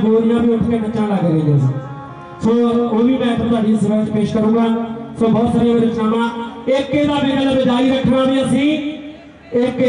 गोरियां भी उठ के नचन लग गई सी। सो वो भी मैं तुम्हारी सेवा में पेश करूंगा। सो बहुत सारी रचनावां एक मेरा बजाई रखना भी असी एक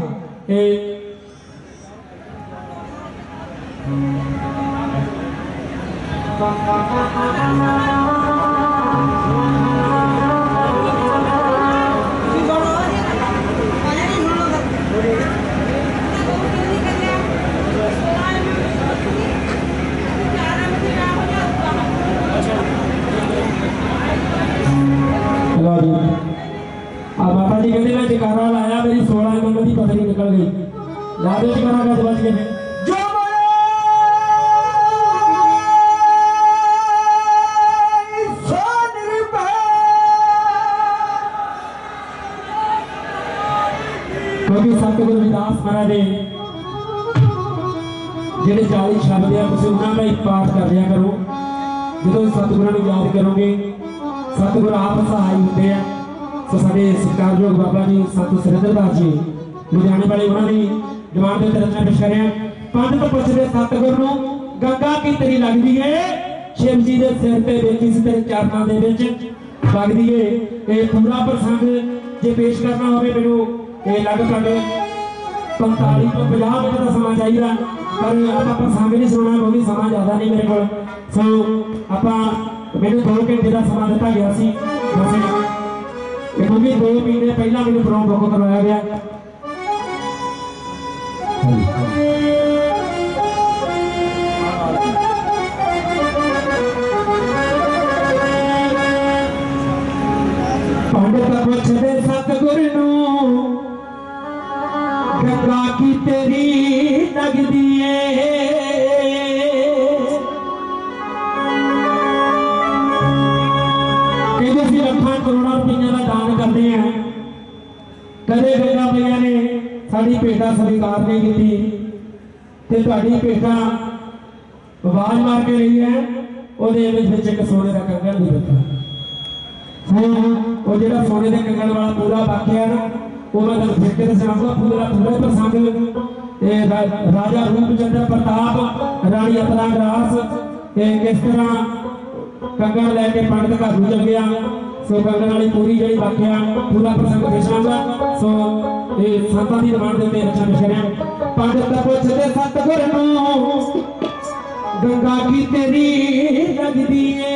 बाबा जी कहते मैं जकारा लाया मेरी 16 नंबर की पथरी निकल गई। याद है जकारा का बच गए क्योंकि सतगुरु रविदास महाराज ने जेडे 40 शब्द है तुम उन्होंने एक पाठ कर लिया करो। जो सतगुरु याद करोगे सतगुरु आप सहाय होते हैं। तो साढ़े सत्कारयोग बाबा जी संत सुरेंद्र दास जी लुधियाने वाले उन्होंने जवान के रचना पेश कर पंथ तो पुछदे सतगुरु नूं गंगा की तरी लगदी है शिव जी के सिर ते बेची सी तेरे चरणों दे विच लगदी है। ये पूरा प्रसंग जे पेश करना होवे मैनूं ये लगभग 45 तो 50 मिनट का समा चाहिए पर आप प्रसंग नहीं सुनना वो भी समा ज़्यादा नहीं मेरे को। सो आप मैंने 2 घंटे का समा दिता गया सी वैसे क्योंकि 2 महीने पहला मैंने प्रोग्राम बुक करवाया गया। पंडित पुछदे सतगुरु नूं गंगा की तेरी लगदी है लखा करोड़ों रुपये का दान करते हैं। कदे गंगा मैया ने साड़ी भेटा स्वीकार नहीं की भेटा आवाज मार के रही है एक सोने का कंगन नहीं रखा। वो जो सोने के कंगन वाला पूरा वाक्य है ना वो मैं तुम फिर के सुनाऊंगा पूरा पूरा प्रसंग। राजा रूपचंद्र प्रताप रानी अपराग्रास किस तरह कंगन लैके पंडित घर चल गया। सो कंगन वाली पूरी जी वाक्या पूरा प्रसंग पेश करूंगा। सो ये संतां दी डिमांड दे रचना पेश करें। पंडित पुछदे सतगुरु नूं गंगा की तेरी लगदी है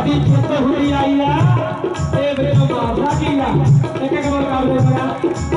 ਤੁਹਾਡੀ ਜਿੱਤ ਹੋਈ ਆਈ ਆ ਇਹ ਵਿੱਚੋਂ ਮਾਰਦਾ ਕੀ ਆ ਇੱਕ ਇੱਕ ਵਾਰ ਕਰ ਦੇ ਬਣਾ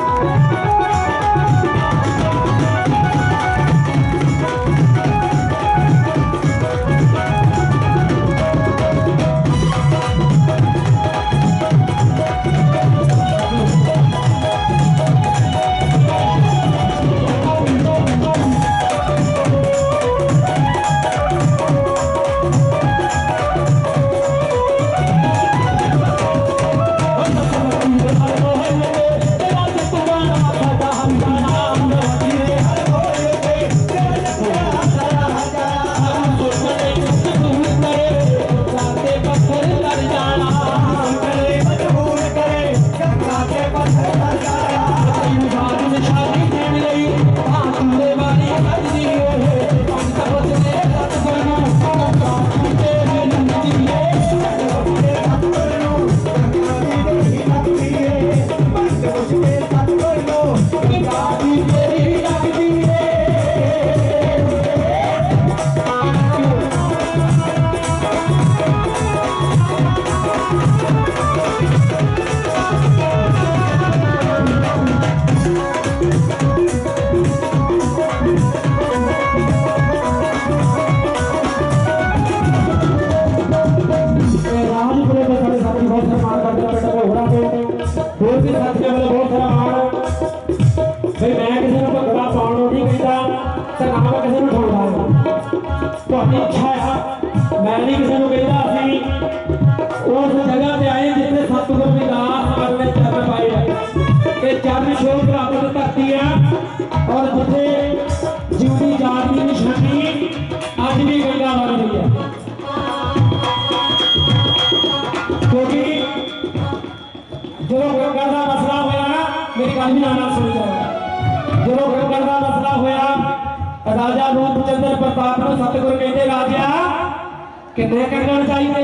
कितने कंगन चाहिए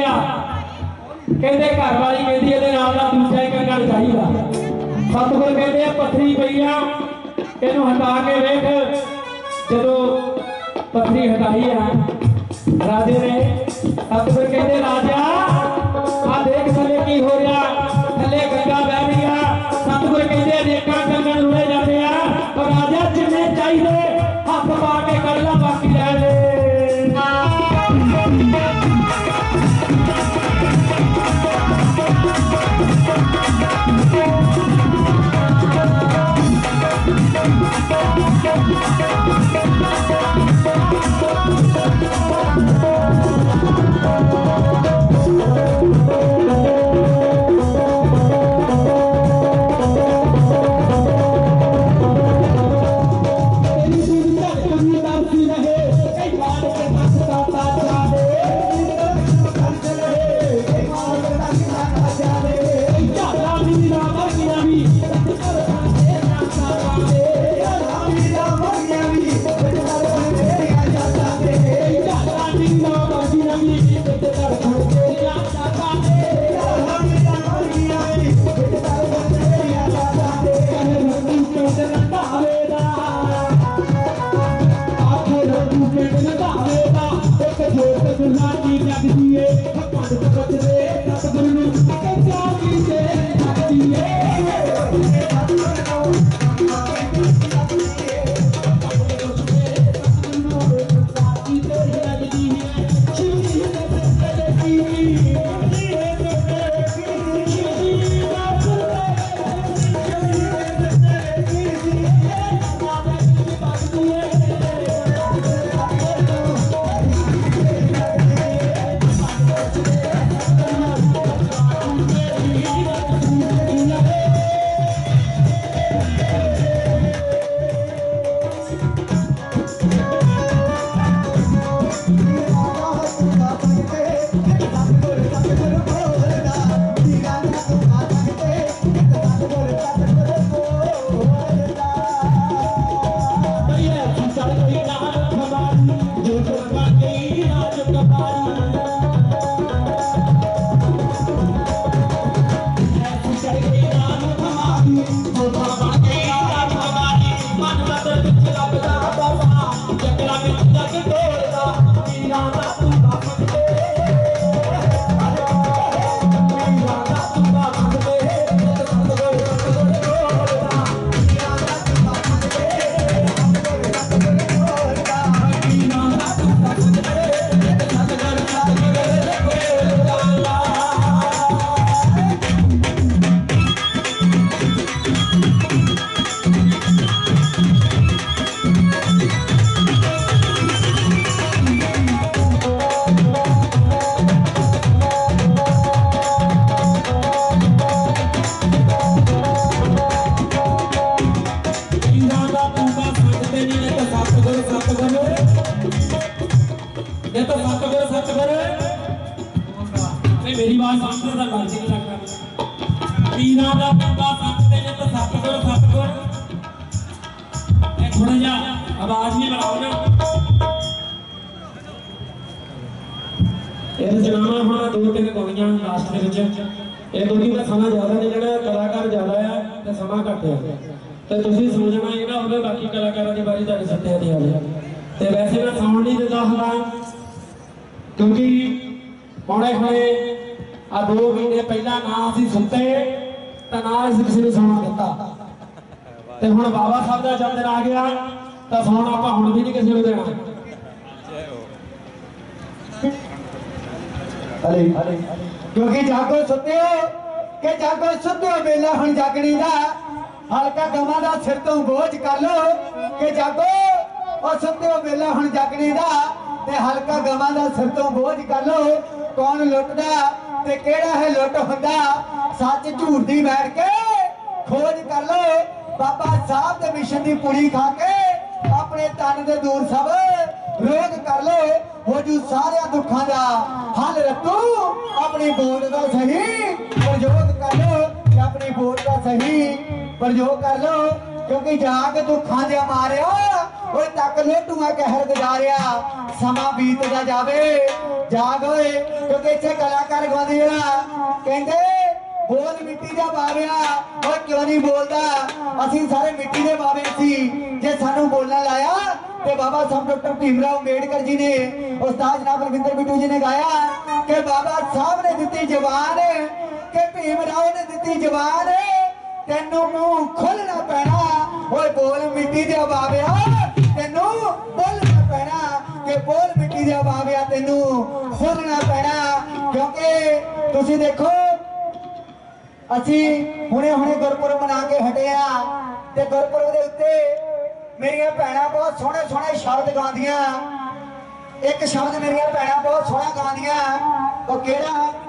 कहते घर वाली कहती है दूसरा ही कंगन चाहिए सतगुर कहते पत्थरी पई आ इनू हटा के वेख जो पत्थरी हटाई है राजे ने सतगुर कहते राजा आ देख थले की हो रहा थले गंगा बह रही है सतगुर कहते अनेका कंगन रुले जाते हैं और राजा जिन्ने चाहिए हाथ पा के कर ला बाकी रह ले ये तो सतगुर मेरी बात समझते तो लग नहीं लगता पीरा का बंदा सतते ने तो सतगुर थोड़ा जा आवाज नहीं बनाओ ना ये जनामा हाँ 2-3 कवियां लास्ट के ये क्योंकि मैं समा ज्यादा नहीं लेना कलाकार ज्यादा है तो समा घट है तो तुम समझना ये ना हो बाकी कलाकारों की बारी तुम सत्या दी हाल तो वैसे मैं साउंड नहीं देता हाँ क्योंकि पौने हुए आ 2 महीने पहला ना असी सुते तो ना अस किसी ने सौना दिता तो हुण बाबा साहब का जन्मदिन आ गया तो सौना आप हुण भी नहीं किसी को देना क्योंकि जागो सुत्यो के जागो सुत्यो वेला हुण जागणी दा हल्का गमा दा सिर तो बोझ कर लो के जागो और सुत्यो वेला हुण जागणी दा ते हल्का गमा दा सिर तो बोझ कर लो कौन लुटदा ते केड़ा है लुट हुंदा सच झूठ दी बैठ के खोज कर लो बाबा साहब दे मिशन दी पूरी खा के अपने तन दे दूर सब रोग कर लो हो जू सारे दुखों का हल रखो अपनी बोल का सही प्रयोग कर लो अपनी बोल का सही प्रयोग कर लो क्योंकि जाग दुखों दे मारिया ओए तक लोटूआ कहर गुजारिया समा बीतदा जावे जाग ओए क्योंकि इत्थे कलाकार गांदे कहंदे बोल मिट्टी दा बाविया ओए क्यों नहीं बोलदा असीं सारे मिट्टी दे बावे सी जे सानू बोलना लाया ते बाबा साहब डॉक्टर भीमराव अम्बेडकर जी ने उस्ताद जनाब रविंद्र बिट्टू जी ने गाया कि बाबा साहब ने दी जबान के भीमराव ने दी जबान तेनू मुंह खोलना पैना ओए बोल मिट्टी दे बाविया तेनू बोलना पैना कि बोल मिट्टी दे बाविया तेनू खोलना पैना क्योंकि तुसी देखो असी हुणे हुणे गुरपुरब मना के हटे ते गुरपुरब दे उत्ते मेरिया भैणां बहुत सोहने सोहने शब्द गांदियां एक शब्द मेरिया भैणां बहुत सोहना गांदियां वो केड़ा